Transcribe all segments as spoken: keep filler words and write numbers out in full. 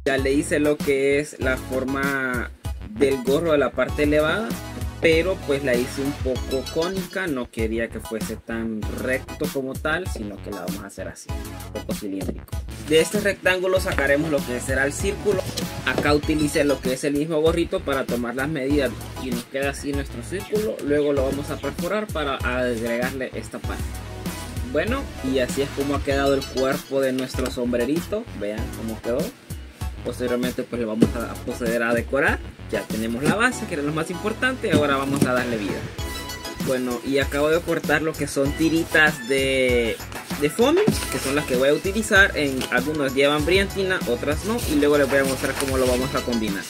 Ya le hice lo que es la forma del gorro de la parte elevada, pero pues la hice un poco cónica, no quería que fuese tan recto como tal, sino que la vamos a hacer así, un poco cilíndrico. De este rectángulo sacaremos lo que será el círculo. Acá utilicé lo que es el mismo gorrito para tomar las medidas y nos queda así nuestro círculo. Luego lo vamos a perforar para agregarle esta parte. Bueno, y así es como ha quedado el cuerpo de nuestro sombrerito. Vean cómo quedó. Posteriormente pues le vamos a proceder a decorar. Ya tenemos la base, que era lo más importante. Ahora vamos a darle vida. Bueno, y acabo de cortar lo que son tiritas de, de foamy, que son las que voy a utilizar. En algunos llevan brillantina, otras no. Y luego les voy a mostrar cómo lo vamos a combinar.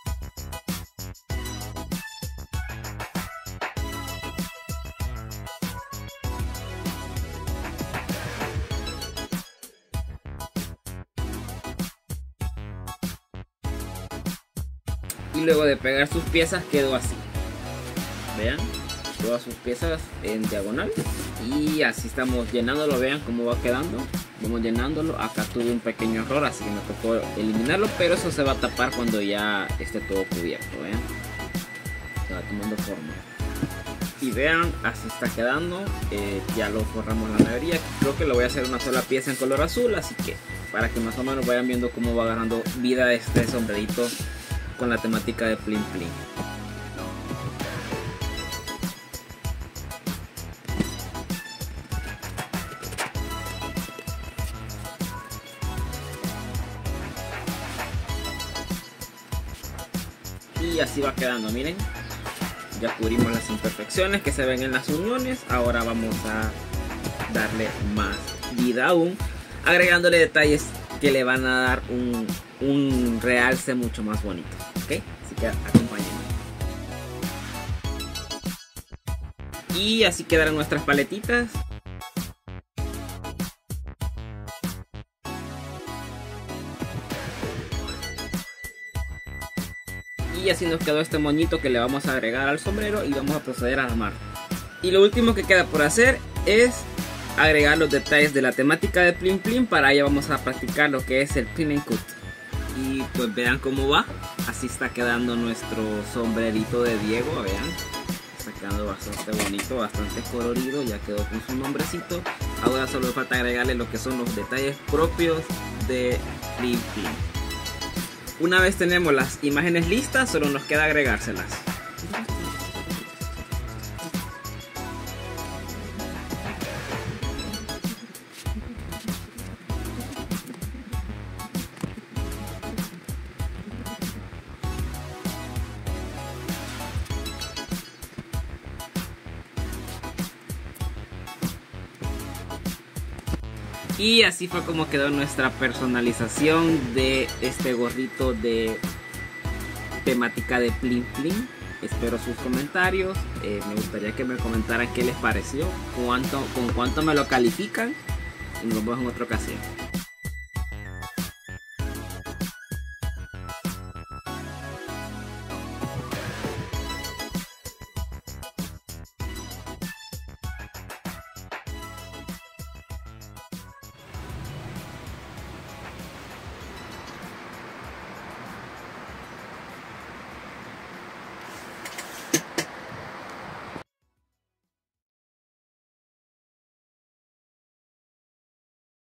Y luego de pegar sus piezas quedó así. Vean, todas sus piezas en diagonal. Y así estamos llenándolo, vean cómo va quedando. Vamos llenándolo. Acá tuve un pequeño error, así que me tocó eliminarlo. Pero eso se va a tapar cuando ya esté todo cubierto. Vean, se va tomando forma. Y vean, así está quedando. eh, Ya lo forramos la mayoría. Creo que lo voy a hacer una sola pieza en color azul. Así que para que más o menos vayan viendo cómo va agarrando vida este sombrerito con la temática de Plin Plin. Y así va quedando, miren. Ya cubrimos las imperfecciones que se ven en las uniones. Ahora vamos a darle más vida aún, agregándole detalles que le van a dar un, un realce mucho más bonito. ¿Ok? Así que acompáñenme. Y así quedaron nuestras paletitas. Y así nos quedó este moñito que le vamos a agregar al sombrero y vamos a proceder a armar. Y lo último que queda por hacer es agregar los detalles de la temática de Plin Plin. Para ello vamos a practicar lo que es el Clean and Cut. Y pues vean cómo va. Así está quedando nuestro sombrerito de Diego, vean. Está quedando bastante bonito, bastante colorido, ya quedó con su nombrecito. Ahora solo falta agregarle lo que son los detalles propios de Plin Plin. Una vez tenemos las imágenes listas, solo nos queda agregárselas. Y así fue como quedó nuestra personalización de este gorrito de temática de Plin Plin. Espero sus comentarios. Eh, me gustaría que me comentaran qué les pareció, cuánto, con cuánto me lo califican. Y nos vemos en otra ocasión.